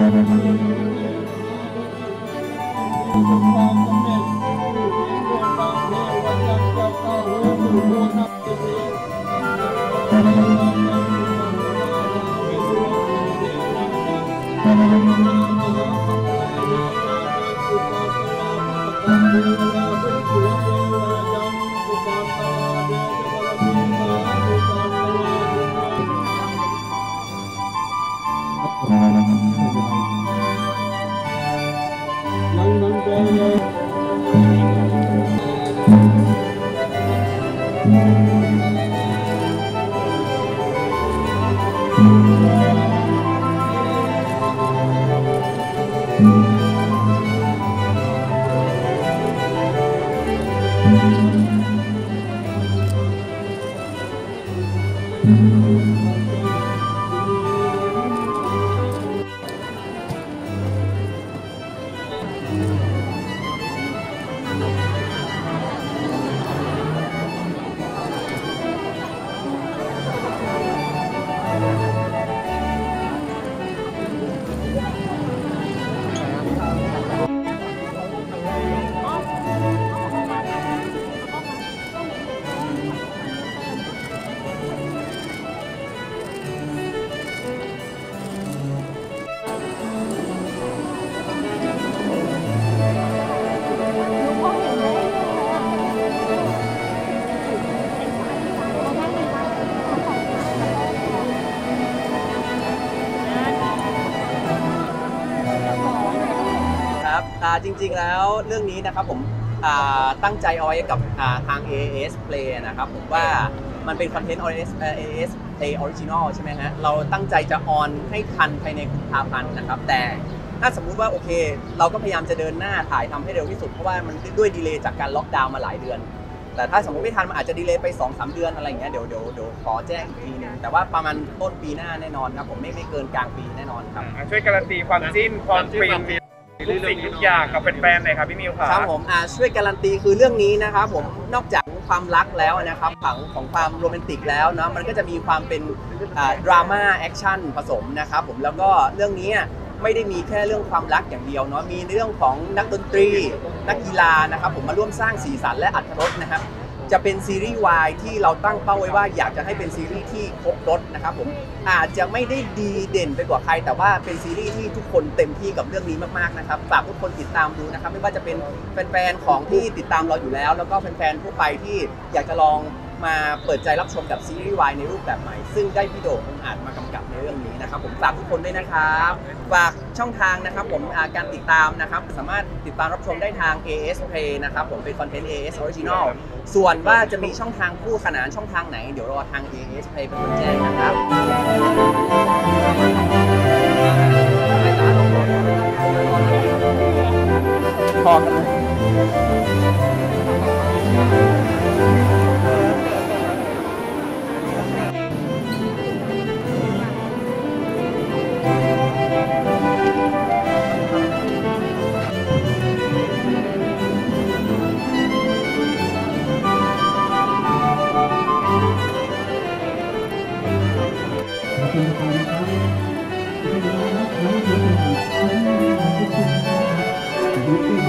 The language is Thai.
จริงๆแล้วเรื่องนี้นะครับผมตั้งใจเอาไว้กับทาง AAS Play นะครับผมว่ามันเป็นคอนเทนต์ AAS Play Original ใช่ไหมฮะเราตั้งใจจะออนให้ทันภายในกุมภาพันธ์นะครับแต่ถ้าสมมุติว่าโอเคเราก็พยายามจะเดินหน้าถ่ายทำให้เร็วที่สุดเพราะว่ามันด้วยดีเลย์จากการล็อกดาวน์มาหลายเดือนแต่ถ้าสมมติไม่ทันมันอาจจะดีเลย์ไป 2-3 เดือนอะไรอย่างเงี้ยเดี๋ยวขอแจ้งอีกทีนึงแต่ว่าประมาณต้นปีหน้าแน่นอนครับผมไม่เกินกลางปีแน่นอนครับช่วยการันตีความจิ้นความฟินทุกสิ่งทุกอย่างกับแฟนๆหน่อยครับพี่มิวครับผมช่วยการันตีคือเรื่องนี้นะครับผมนอกจากความรักแล้วนะครับของความโรแมนติกแล้วเนาะมันก็จะมีความเป็นดราม่าแอคชั่นผสมนะครับผมแล้วก็เรื่องนี้ไม่ได้มีแค่เรื่องความรักอย่างเดียวเนาะมีเรื่องของนักดนตรีนักกีฬานะครับผมมาร่วมสร้างสีสันและอรรถรสนะครับจะเป็นซีรีส์วายที่เราตั้งเป้าไว้ว่าอยากจะให้เป็นซีรีส์ที่ครบรสนะครับผมอาจจะไม่ได้ดีเด่นไปกว่าใครแต่ว่าเป็นซีรีส์ที่ทุกคนเต็มที่กับเรื่องนี้มากๆนะครับฝากทุกคนติดตามดูนะครับไม่ว่าจะเป็นแฟนๆของที่ติดตามเราอยู่แล้วแล้วก็แฟนๆทั่วไปที่อยากจะลองมาเปิดใจรับชมกับซีรีส์วายในรูปแบบใหม่ซึ่งได้พี่โด่งองค์อาจมากำกับในเรื่องนี้นะครับผมฝากทุกคนด้วยนะครับฝากช่องทางนะครับผมการติดตามนะครับสามารถติดตามรับชมได้ทาง AAS Play นะครับผมเป็นคอนเทนต์ AAS Original ส่วนว่าจะมีช่องทางคู่ขนานช่องทางไหนเดี๋ยวรอทาง AAS Play เป็นคนแจ้งนะครับพอกันเลย Thank you.